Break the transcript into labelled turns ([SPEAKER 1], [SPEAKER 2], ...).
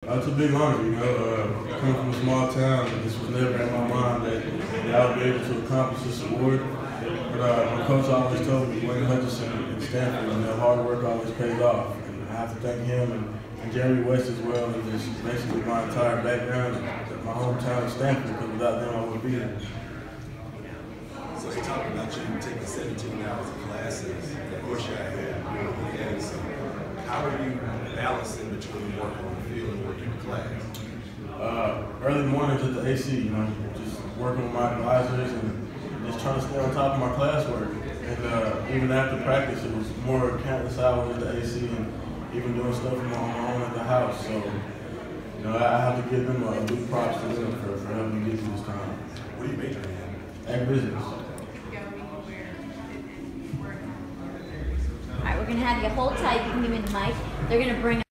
[SPEAKER 1] It's a big honor, coming from a small town, this was never in my mind that I would be able to accomplish this award. But my coach always told me, Wayne Hutchinson and Stanford, hard work always pays off. And I have to thank him and Jerry West as well, and just basically my entire background, and my hometown of Stanford, because without them I wouldn't be here.
[SPEAKER 2] So you talked about you taking 17 hours of classes. Of course you had so how are you balancing between working on the field and working in class?
[SPEAKER 1] Early mornings at the AC, just working with my advisors and just trying to stay on top of my classwork. And even after practice, it was more countless hours at the AC and even doing stuff on my own at the house. So, I have to give them a big props to them for helping me get through this time.
[SPEAKER 2] What are you majoring in?
[SPEAKER 1] Agribusiness.
[SPEAKER 3] All right, we're going to have you hold tight. You can give me the mic. They're going to bring